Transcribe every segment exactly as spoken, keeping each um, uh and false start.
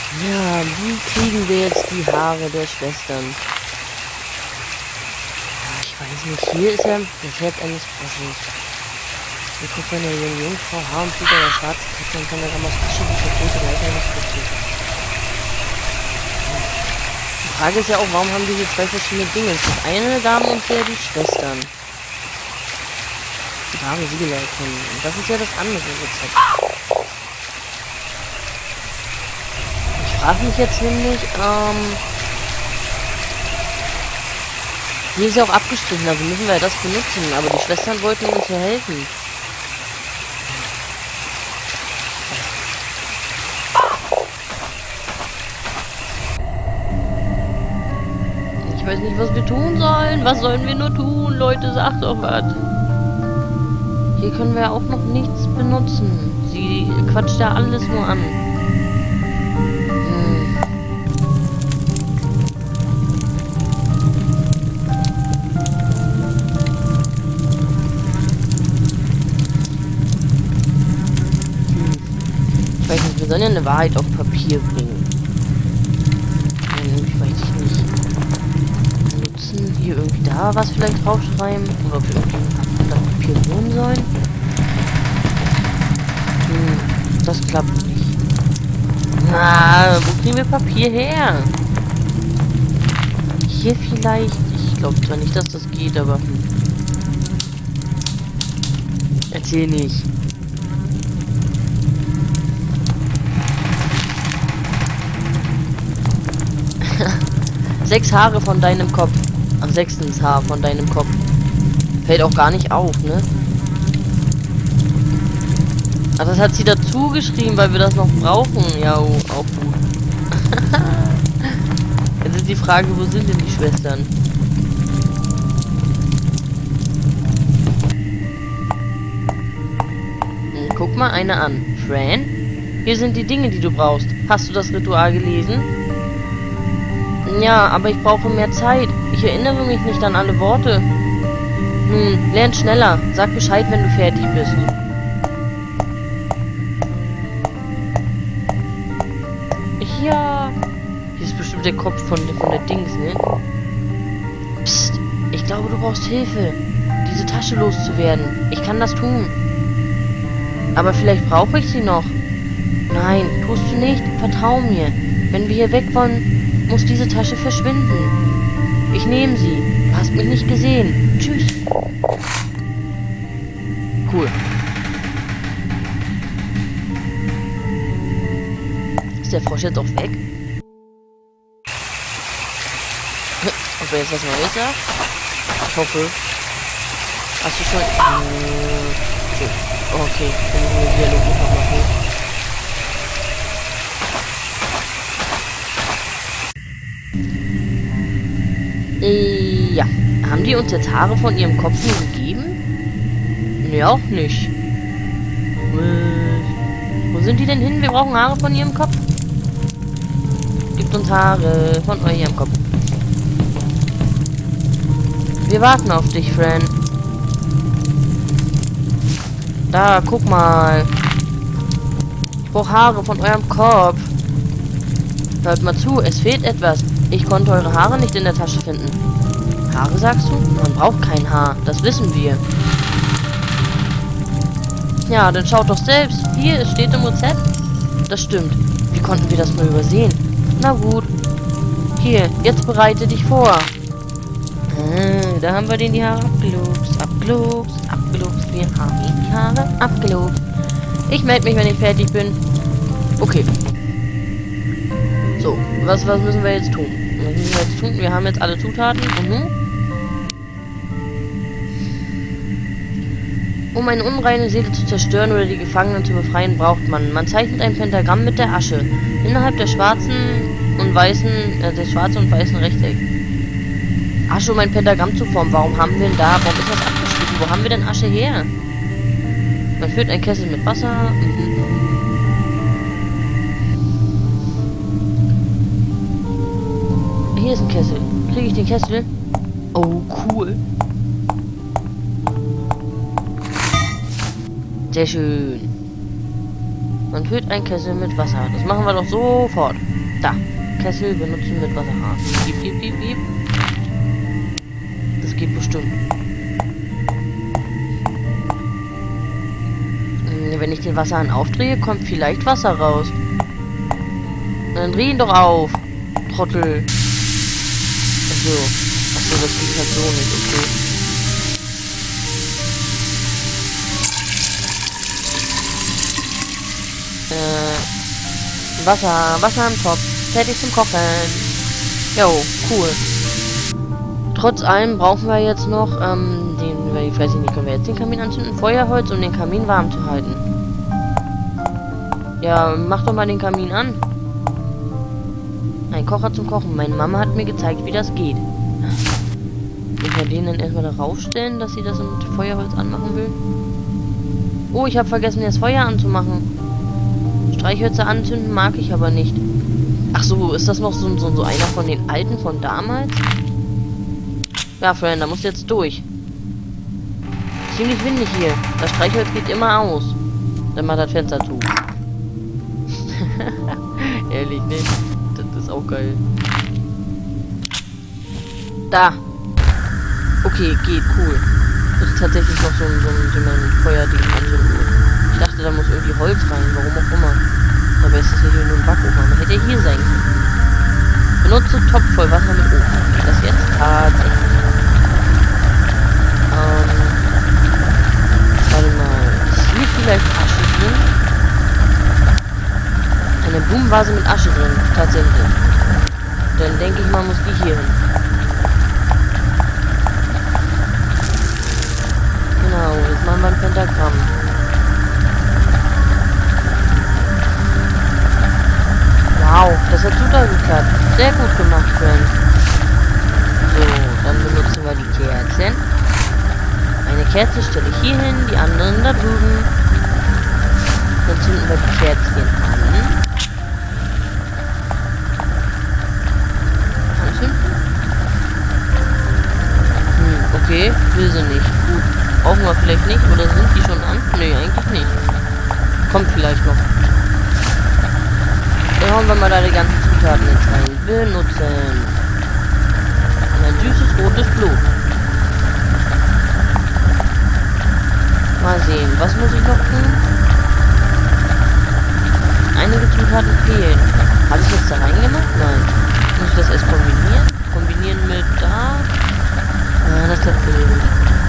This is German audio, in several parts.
Ja, wie kriegen wir jetzt die Haare der Schwestern? Ich weiß nicht, hier ist ja das Herz eines Sprosses. Hier guckt man ja die Jungfrau, Haar und Blut der schwarze Katze und kann dann aus Asche die verkohlte Leiter eines Spritzes. Die Frage ist ja auch, warum haben wir hier zwei verschiedene Dinge? Das eine Dame und der die Schwestern. Die wahre Siegelleitung. Und das ist ja das andere Rezept. Ich frage mich jetzt nämlich, ähm... hier ist ja auch abgestrichen, also müssen wir ja das benutzen. Aber die Schwestern wollten uns ja helfen. Ich weiß nicht, was wir tun sollen. Was sollen wir nur tun? Leute, sagt doch was. Hier können wir ja auch noch nichts benutzen. Sie quatscht ja alles nur an. Hm. Ich weiß nicht, wir sollen ja eine Wahrheit auf Papier bringen. Ich weiß nicht. Benutzen hier irgendwie da was vielleicht draufschreiben? Oder ob wir irgendwie das Papier holen sollen? Hm, das klappt nicht. Na, wo kriegen wir Papier her? Hier vielleicht? Ich glaube zwar nicht, dass das geht, aber... Hm. Erzähl nicht. Sechs Haare von deinem Kopf. Am sechsten Haar von deinem Kopf. Fällt auch gar nicht auf, ne? Ach, das hat sie dazu geschrieben, weil wir das noch brauchen. Ja, oh, auch gut. Jetzt ist die Frage, wo sind denn die Schwestern? Hm, guck mal eine an. Fran? Hier sind die Dinge, die du brauchst. Hast du das Ritual gelesen? Ja, aber ich brauche mehr Zeit. Ich erinnere mich nicht an alle Worte. Hm, lern schneller. Sag Bescheid, wenn du fertig bist. Ja. Hier ist bestimmt der Kopf von, von der Dings, ne? Psst. Ich glaube, du brauchst Hilfe, diese Tasche loszuwerden. Ich kann das tun. Aber vielleicht brauche ich sie noch. Nein, tust du nicht. Vertrau mir. Wenn wir hier weg wollen, muss diese Tasche verschwinden. Ich nehme sie. Du hast mich nicht gesehen. Tschüss. Cool. Ist der Frosch jetzt auch weg? Ob er jetzt was Neues sagt? Ich hoffe. Hast du schon... Äh, so. Okay, dann müssen wir Dialog noch machen. Äh, ja. Haben die uns jetzt Haare von ihrem Kopf nur gegeben? Nee, auch nicht. Äh, wo sind die denn hin? Wir brauchen Haare von ihrem Kopf. Gibt uns Haare von eurem Kopf. Wir warten auf dich, Fran. Da, guck mal. Ich brauche Haare von eurem Kopf. Hört mal zu, es fehlt etwas. Ich konnte eure Haare nicht in der Tasche finden. Haare, sagst du? Man braucht kein Haar, das wissen wir. Ja, dann schaut doch selbst. Hier, es steht im Rezept. Das stimmt. Wie konnten wir das nur übersehen? Na gut. Hier, jetzt bereite dich vor. Ah, da haben wir den die Haare abgelobst, abgelobst, abgelobst. Wir haben ihn die Haare abgelobst. Ich melde mich, wenn ich fertig bin. Okay. So, was, was müssen wir jetzt tun? Was müssen wir jetzt tun? Wir haben jetzt alle Zutaten. Mhm. Um eine unreine Seele zu zerstören oder die Gefangenen zu befreien, braucht man. Man zeichnet ein Pentagramm mit der Asche. Innerhalb der schwarzen und weißen, äh, des schwarzen und weißen Rechteck. Asche, um ein Pentagramm zu formen. Warum haben wir denn da? Warum ist das abgeschnitten? Wo haben wir denn Asche her? Man füllt einen Kessel mit Wasser. Mhm. Hier ist ein Kessel. Kriege ich den Kessel? Oh, cool. Sehr schön. Man füllt einen Kessel mit Wasser. Das machen wir doch sofort. Da. Kessel benutzen mit Wasserhahn. Gib, gib, gib, gib. Das geht bestimmt. Hm, wenn ich den Wasserhahn aufdrehe, kommt vielleicht Wasser raus. Dann dreh ihn doch auf. Trottel. Achso. Achso, das geht halt so nicht, okay. Äh, Wasser, Wasser am Topf. Fertig zum Kochen. Jo, cool. Trotz allem brauchen wir jetzt noch, ähm, den, ich weiß nicht, können wir jetzt den Kamin anzünden? Feuerholz, um den Kamin warm zu halten. Ja, mach doch mal den Kamin an. Ein Kocher zum Kochen. Meine Mama hat mir gezeigt, wie das geht. Ich werde den dann erstmal darauf stellen, dass sie das mit Feuerholz anmachen will. Oh, ich habe vergessen, das Feuer anzumachen. Streichhölzer anzünden mag ich aber nicht. Ach so, ist das noch so, so, so einer von den alten von damals? Ja, Freund, da musst du jetzt durch. Ziemlich windig hier. Das Streichholz geht immer aus. Dann mal das Fenster zu. Ehrlich, ne? Das ist auch geil. Da. Okay, geht, cool. Das ist tatsächlich noch so ein, so ein, so ein Feuerding anzünden. Ich dachte, da muss irgendwie Holz rein, warum auch immer. Dabei ist das ja hier nur ein Backofen. Man hätte ja hier sein können. Benutze Topf voll Wasser mit Ofen. Das jetzt tatsächlich. Ähm. Warte mal. Ist hier vielleicht Asche drin? Eine Blumenvase mit Asche drin. Tatsächlich. Dann denke ich mal, muss die hier hin. Genau, jetzt machen wir ein Pentagramm. Wow, das hat super geklappt. Sehr gut gemacht, Friend. So, dann benutzen wir die Kerzen. Eine Kerze stelle ich hier hin, die anderen da drüben. Dann zünden wir die Kerzchen an. Anzünden? Hm, okay, will sie nicht. Gut, brauchen wir vielleicht nicht, oder sind die schon an? Nee, eigentlich nicht. Kommt vielleicht noch. Dann hauen wir mal da die ganzen Zutaten jetzt rein. Benutzen. Ein süßes rotes Blut. Mal sehen, was muss ich noch tun? Einige Zutaten fehlen. Habe ich jetzt da reingemacht? Nein. Muss ich das erst kombinieren? Kombinieren mit da? Ah, das hat fehlt.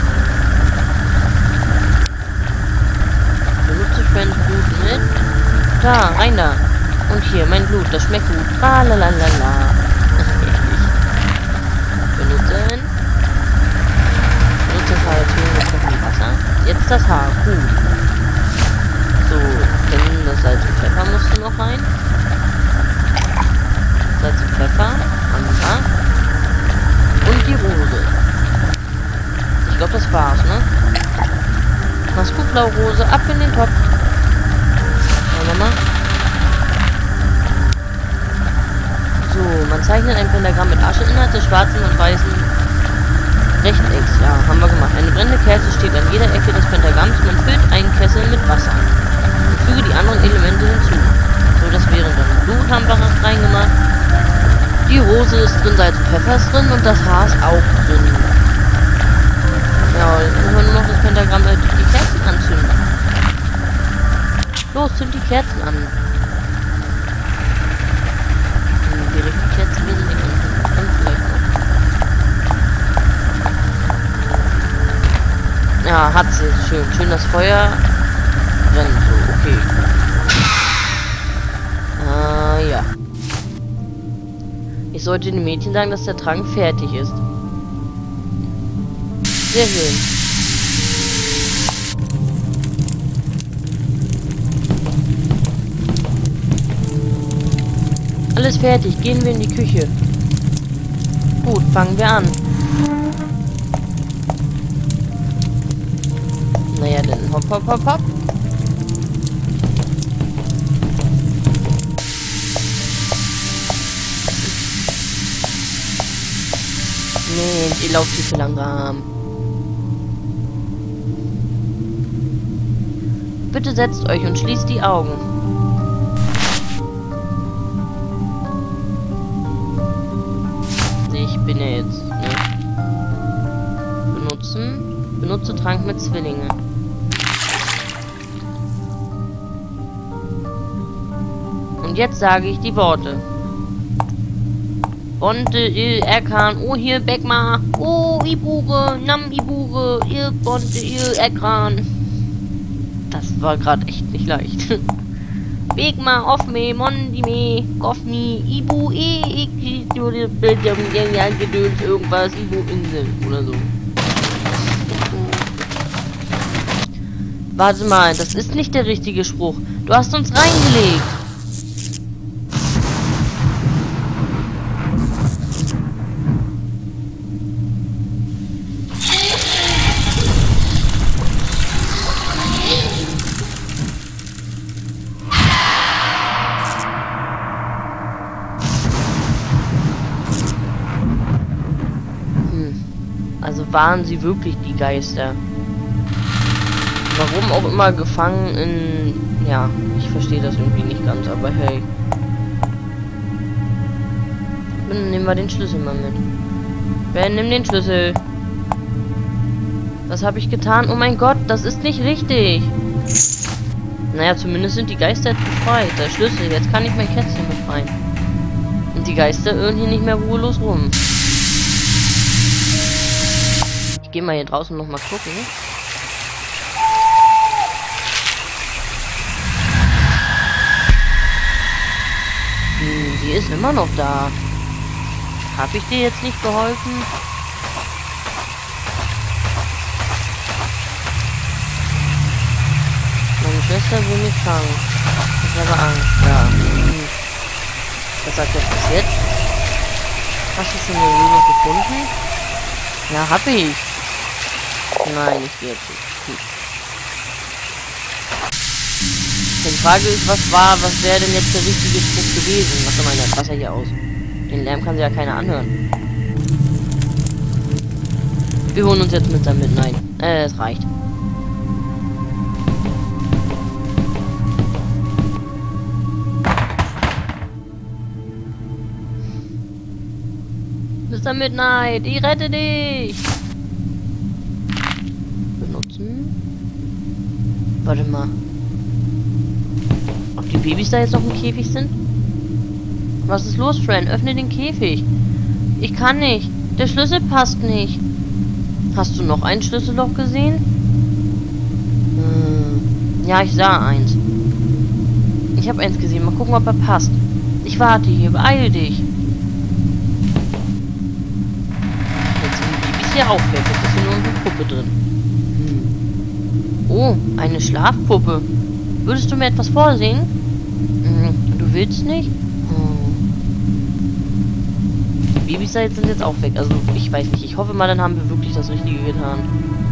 Benutze Friend Blut mit. Da, rein da. Und hier, mein Blut, das schmeckt gut. Tralalala. Benutzen. Benutzen Feuertöne mit kochendem Wasser. Jetzt das Haar. Gut. So, dann das Salz und Pfeffer musste noch rein. Salz und Pfeffer. Ansa. Und die Rose. Ich glaube, das war's, ne? Maskublauerose ab in den Topf. Schauen wir mal. So, man zeichnet ein Pentagramm mit Asche innerhalb des schwarzen und weißen Rechtecks. Ja, haben wir gemacht. Eine brennende Kerze steht an jeder Ecke des Pentagramms. Man füllt einen Kessel mit Wasser und füge die anderen Elemente hinzu. So, das wäre dann Blut, haben wir reingemacht. Die Rose ist drin, Salz und Pfeffer ist drin und das Haar ist auch drin. Ja, jetzt müssen wir nur noch das Pentagramm durch die Kerzen anzünden. Los, zünd die Kerzen an. Direkt die Kerzen wieder nicht anzünden. Kommt vielleicht noch. Ja, hat sie. Schön. Schön das Feuer brennt so. Okay. Ah, ja. Ich sollte den Mädchen sagen, dass der Trank fertig ist. Sehr schön. Alles fertig. Gehen wir in die Küche. Gut, fangen wir an. Naja, dann hopp, hopp, hopp, hopp. Mensch, ihr lauft viel zu langsam. Bitte setzt euch und schließt die Augen. benutze Trank mit Zwillinge. Und jetzt sage ich die Worte. Bonte il Erkan, oh hier Beckma, oh Ibure, Nam Ibure, il Bonte il Erkan. Das war gerade echt nicht leicht. Begma, Offme, Mondime, Goffni, Ibu, E, Ich, Gedöns, irgendwas, Ibu, Insel oder so. Warte mal, das ist nicht der richtige Spruch. Du hast uns reingelegt. Also waren sie wirklich die Geister? Warum auch immer gefangen in... Ja, ich verstehe das irgendwie nicht ganz, aber hey. Dann nehmen wir den Schlüssel mal mit. Wer nimmt den Schlüssel? Was habe ich getan? Oh mein Gott, das ist nicht richtig. Naja, zumindest sind die Geister jetzt befreit. Der Schlüssel, jetzt kann ich mein Kätzchen befreien. Und die Geister irren hier nicht mehr ruhelos rum. Ich gehe mal hier draußen noch mal gucken. Hm, die ist immer noch da. Habe ich dir jetzt nicht geholfen? Meine Schwester will mich fangen. Ich habe Angst. Ja. Hm. Was sagt das bis jetzt? Hast du schon eine Lösung gefunden? Ja, hab ich. Nein, nicht jetzt. Hm. Die Frage ist, was war, was wäre denn jetzt der richtige Spruch gewesen? Mach doch mal das Wasser hier aus. Den Lärm kann sich ja keiner anhören. Wir holen uns jetzt mit damit. Nein. Äh, es reicht. Mister Midnight, ich rette dich! Benutzen. Warte mal. Ob die Babys da jetzt noch im Käfig sind? Was ist los, Fran? Öffne den Käfig. Ich kann nicht. Der Schlüssel passt nicht. Hast du noch ein Schlüsselloch gesehen? Hm. Ja, ich sah eins. Ich habe eins gesehen. Mal gucken, ob er passt. Ich warte hier. Beeil dich. Ja auch weg. Jetzt ist hier nur eine Puppe drin. Hm. Oh, eine Schlafpuppe. Würdest du mir etwas vorsehen? Hm. Du willst nicht? Hm. Die Babys da jetzt sind jetzt auch weg. Also ich weiß nicht. Ich hoffe mal, dann haben wir wirklich das Richtige getan.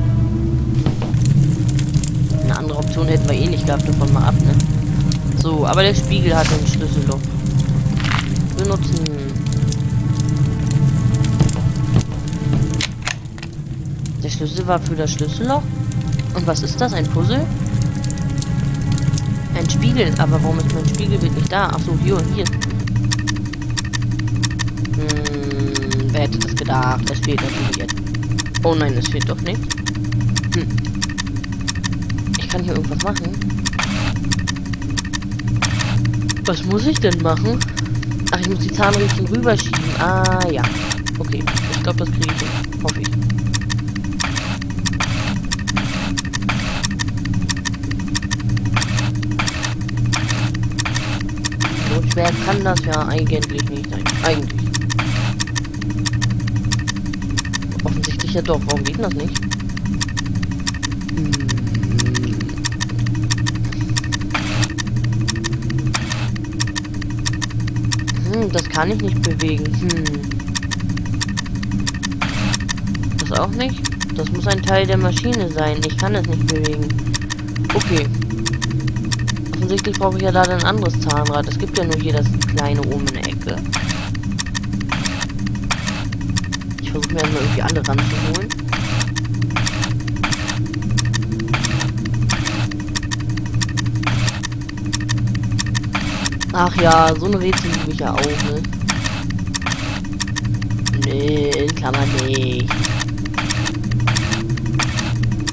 Eine andere Option hätten wir eh nicht gehabt. Davon mal ab, ne? So, aber der Spiegel hat ein Schlüsselloch. Benutzen. Der Schlüssel war für das Schlüsselloch. Und was ist das? Ein Puzzle? Ein Spiegel. Aber warum ist mein Spiegelbild nicht da? Achso, hier, hier. Hm, wer hätte das gedacht? Das fehlt natürlich jetzt. Oh nein, das fehlt doch nicht. Hm. Ich kann hier irgendwas machen. Was muss ich denn machen? Ach, ich muss die Zahnrädchen rüberschieben. Ah, ja. Okay. Ich glaube, das kriege ich hin. Hoffe ich. So schwer kann das ja eigentlich nicht sein. Eigentlich. Offensichtlich ja doch. Warum geht das nicht? Hm, das kann ich nicht bewegen. Hm. Das auch nicht? Das muss ein Teil der Maschine sein. Ich kann es nicht bewegen. Okay. Offensichtlich brauche ich ja da ein anderes Zahnrad. Es gibt ja nur hier das kleine oben in der Ecke. Ich versuche mir erstmal irgendwie alle ranzuholen. Ach ja, so eine Rätsel liebe ich ja auch, ne? Nee, in Klammern nicht.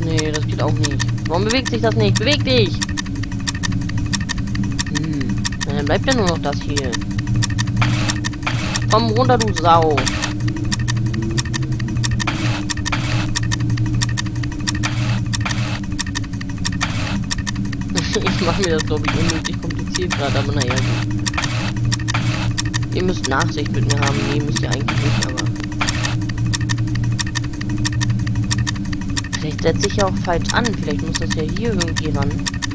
Nee, das geht auch nicht. Warum bewegt sich das nicht? Beweg dich! Hm. Na, dann bleibt ja nur noch das hier. Komm runter, du Sau! Ich mache mir das, glaube ich, unnötig kompliziert gerade, aber naja, gut. Ihr müsst Nachsicht mit mir haben. Nee, müsst ihr eigentlich nicht, aber... Vielleicht setze ich ja auch falsch an. Vielleicht muss das ja hier irgendwie ran.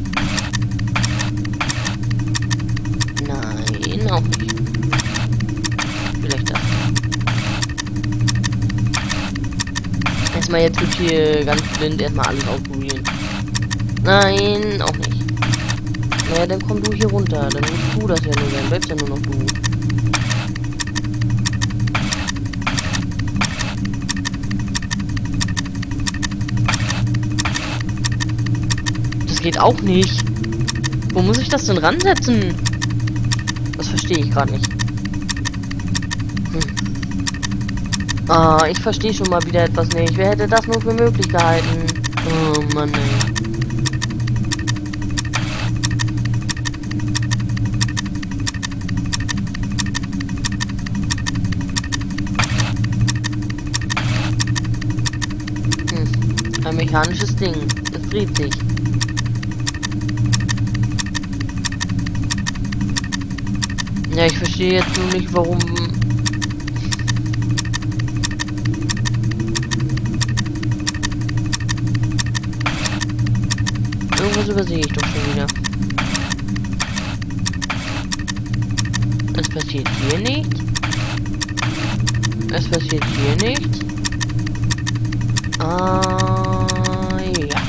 Nein, auch nicht. Vielleicht das. Erstmal jetzt wird hier ganz blind erstmal alles ausprobieren. Nein, auch nicht. Naja, dann komm du hier runter. Dann musst du das ja nur, dann bleibst ja nur noch du. Das geht auch nicht. Wo muss ich das denn ransetzen? Das verstehe ich gerade nicht. Hm. Ah, ich verstehe schon mal wieder etwas nicht. Wer hätte das nur für möglich gehalten? Oh Mann, ey. Ein mechanisches Ding. Es dreht sich. Ja, ich verstehe jetzt nur nicht, warum... Irgendwas übersehe ich doch schon wieder. Es passiert hier nichts. Es passiert hier nichts. Ah, ja.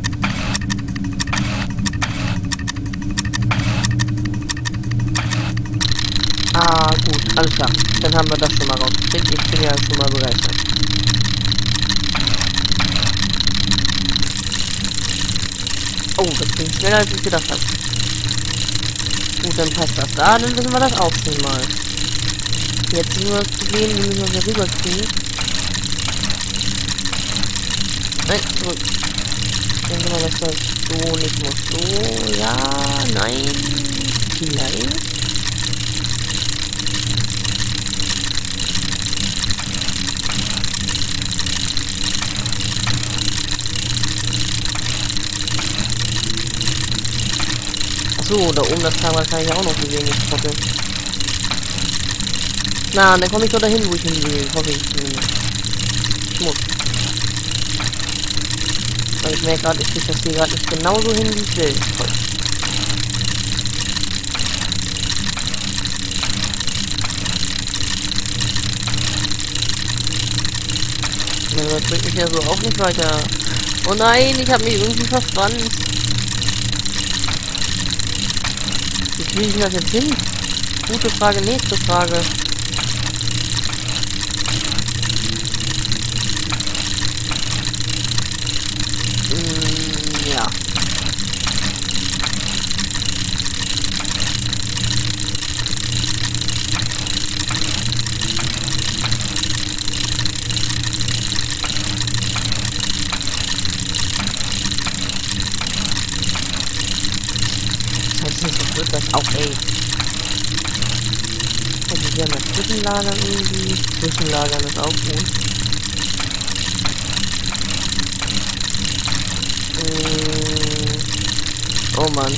Ah, gut, alles klar. Dann haben wir das schon mal rausgekriegt. Ich bin ja schon mal begeistert. Oh, das ging schneller, als ich gedacht habe. Gut, dann passt das da. Dann wissen wir das auch schon mal. Jetzt ist nur das Problem, wie müssen wir hier rüber kriegen. Nein, zurück. Ich denke mal, dass das so nicht muss. So, ja, nein. Vielleicht. Achso, da oben das Kamera kann ich auch noch bewegen, ich hoffe. Na, dann komme ich doch dahin, wo ich hin will. Hoffe ich zumindest. Ich muss. Aber ich merke gerade, ich kriege das hier gerade nicht genauso hin, wie ich will. Toll. Ja, das bringt mich ja so auch nicht weiter. Oh nein, ich habe mich irgendwie verfranst. Wie kriege ich denn das jetzt hin? Gute Frage, nächste Frage. Hm, ja. Sonst wird das auch, ey. Also hier mal Zwischenlagern irgendwie. Zwischenlagern ist auch gut. Hm. Oh Mann.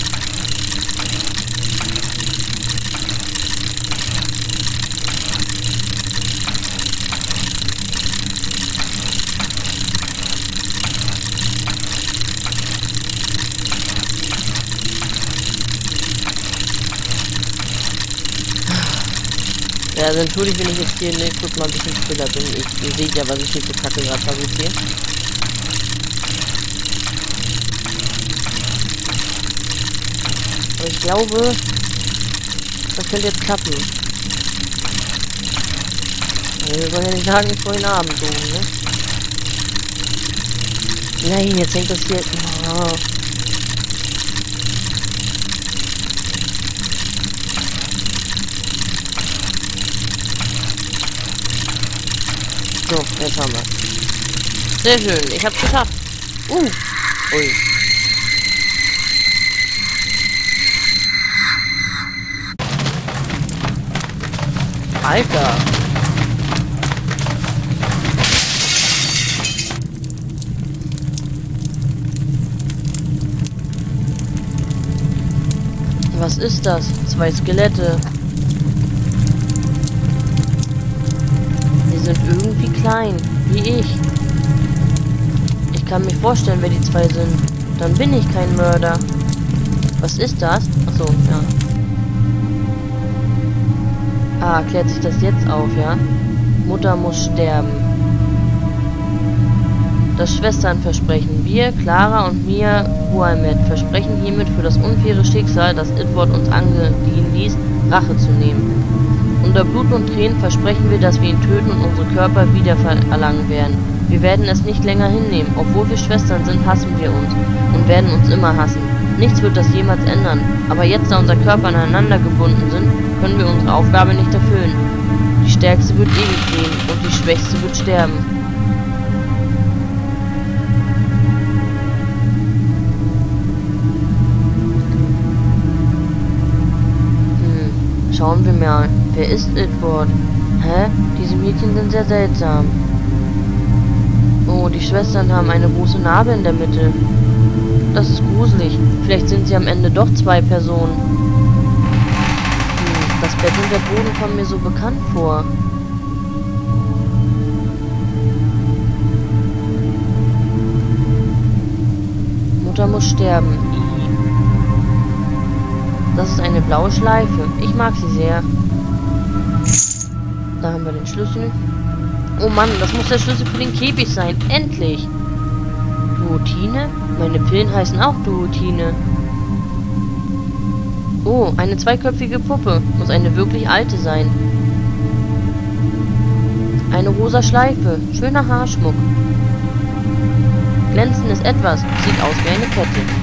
Ja, also entschuldigt, wenn ich jetzt hier ne, kurz mal ein bisschen stiller bin. Ich, ihr seht ja, was ich hier für Kacke gerade fabriziere. Aber ich glaube, das könnte jetzt klappen. Also wir wollen ja nicht sagen, vorhin Abend so, ne? Nein, jetzt hängt das hier... Oh. So, jetzt haben wir. Sehr schön, ich hab's geschafft. Uh. Ui. Alter. Was ist das? Zwei Skelette. Die sind irgendwie klein, wie ich. Ich kann mir vorstellen, wer die zwei sind. Dann bin ich kein Mörder. Was ist das? Achso, ja. Ah, klärt sich das jetzt auf, ja? Mutter muss sterben. Das Schwesternversprechen. Wir, Clara und Mia Muhammad, versprechen hiermit für das unfaire Schicksal, das Edward uns angedienen ließ, Rache zu nehmen. Unter Blut und Tränen versprechen wir, dass wir ihn töten und unsere Körper wieder erlangen werden. Wir werden es nicht länger hinnehmen. Obwohl wir Schwestern sind, hassen wir uns und werden uns immer hassen. Nichts wird das jemals ändern. Aber jetzt, da unser Körper aneinander gebunden sind, können wir unsere Aufgabe nicht erfüllen. Die Stärkste wird ewig leben und die Schwächste wird sterben. Hm, schauen wir mal. Wer ist Edward? Hä? Diese Mädchen sind sehr seltsam. Oh, die Schwestern haben eine große Narbe in der Mitte. Das ist gruselig. Vielleicht sind sie am Ende doch zwei Personen. Hm, das Bett und der Boden kommen mir so bekannt vor. Mutter muss sterben. I. Das ist eine blaue Schleife. Ich mag sie sehr. Da haben wir den Schlüssel. Oh Mann, das muss der Schlüssel für den Käfig sein. Endlich! Duotine? Meine Pillen heißen auch Duotine. Oh, eine zweiköpfige Puppe. Muss eine wirklich alte sein. Eine rosa Schleife. Schöner Haarschmuck. Glänzendes Etwas. Sieht aus wie eine Kette.